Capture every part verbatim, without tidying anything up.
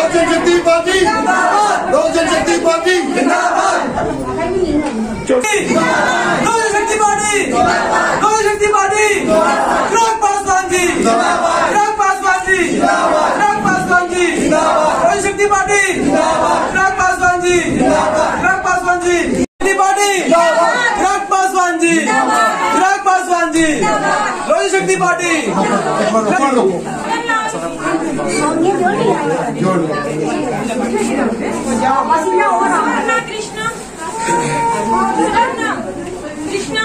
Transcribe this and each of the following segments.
जनशक्ति party जिंदाबाद, लोक Janshakti party जिंदाबाद, लोक जनशक्ति पार्टी, लोक जनशक्ति पार्टी, चिराग पासवान जी जिंदाबाद, चिराग पासवान जी जिंदाबाद, चिराग पासवान जी जिंदाबाद, लोक जनशक्ति पार्टी जिंदाबाद, चिराग पासवान जी जिंदाबाद, चिराग पासवान जी पार्टी जिंदाबाद, चिराग पासवान जी चिराग पासवान जी, लोक जनशक्ति पार्टी। कृष्णा कृष्णा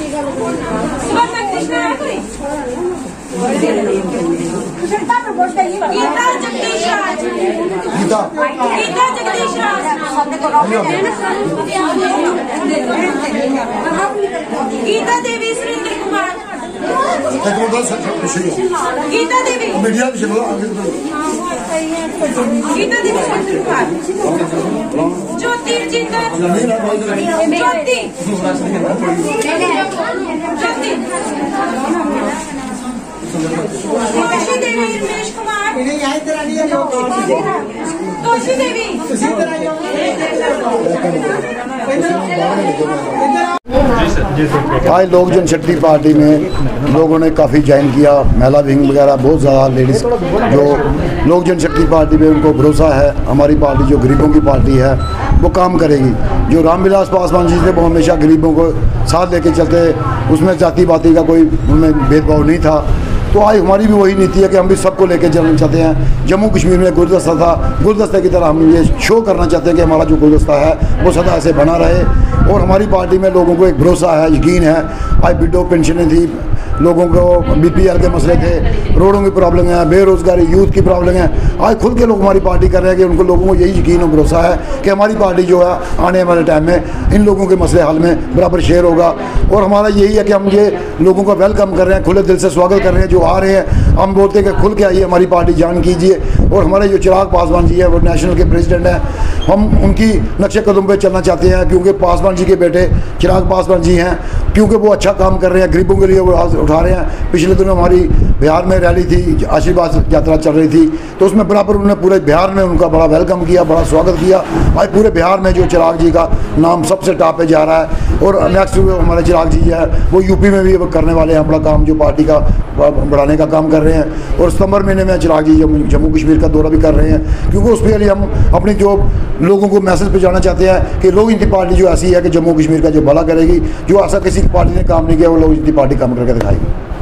गीता जगदीश राज, गीता जगदीश राज, गीता देवी सुरेंद्र कुमार, गीता देवी मीडिया गीता देवी सुरेंद्र कुमार, ज्योति रजिंदर, ज्योति ज्योति तोशी देवी रमेश कुमार, तोशी देवी आज लोक जनशक्ति पार्टी में लोगों ने काफ़ी ज्वाइन किया, महिला विंग वगैरह बहुत ज़्यादा लेडीज़ जो लोक जनशक्ति पार्टी में उनको भरोसा है। हमारी पार्टी जो गरीबों की पार्टी है वो काम करेगी। जो रामविलास पासवान जी थे वो हमेशा गरीबों को साथ लेके चलते, उसमें जाति बाती का कोई उनमें भेदभाव नहीं था। तो आज हमारी भी वही नीति है कि हम भी सबको लेके चलना चाहते हैं। जम्मू कश्मीर में गुलदस्ता था, गुलदस्ते की तरह हम ये शो करना चाहते हैं कि हमारा जो गुलदस्ता है वो सदा ऐसे बना रहे। और हमारी पार्टी में लोगों को एक भरोसा है, यकीन है। आज विडो पेंशनें थी, लोगों को बीपीएल के मसले थे, रोडों की प्रॉब्लम है, बेरोजगारी, यूथ की प्रॉब्लम है। आज खुल के लोग हमारी पार्टी कर रहे हैं कि उनको लोगों को यही यकीन और भरोसा है कि हमारी पार्टी जो है आने वाले टाइम में इन लोगों के मसले हल में बराबर शेयर होगा। और हमारा यही है कि हम ये लोगों का वेलकम कर रहे हैं, खुले दिल से स्वागत कर रहे हैं। जो आ रहे हैं हम बोलते हैं कि खुल के आइए, हमारी पार्टी ज्वाइन कीजिए। और हमारे जो चिराग पासवान जी है वो नेशनल के प्रेसिडेंट हैं, हम उनकी नक्शे कदम पे चलना चाहते हैं क्योंकि पासवान जी के बेटे चिराग पासवान जी हैं, क्योंकि वो अच्छा काम कर रहे हैं, गरीबों के लिए वो आवाज़ उठा रहे हैं। पिछले दिनों हमारी बिहार में रैली थी, आशीर्वाद यात्रा चल रही थी, तो उसमें बराबर उन्होंने पूरे बिहार में उनका बड़ा वेलकम किया, बड़ा स्वागत किया। आज पूरे बिहार में जो चिराग जी का नाम सबसे टॉप पे जा रहा है। और नेक्स्ट हमारे चिराग जी है वो यूपी में भी करने वाले हैं अपना काम, जो पार्टी का बढ़ाने का काम कर रहे हैं। और सितंबर महीने में चिराग जी जम्मू कश्मीर का दौरा भी कर रहे हैं, क्योंकि उसके लिए हम अपनी जो लोगों को मैसेज पहुंचाना चाहते हैं कि लोक जनता पार्टी जो ऐसी है कि जम्मू कश्मीर का जो भला करेगी। जो ऐसा किसी पार्टी ने काम नहीं किया वो लोक जनता पार्टी काम करके दिखाएगी।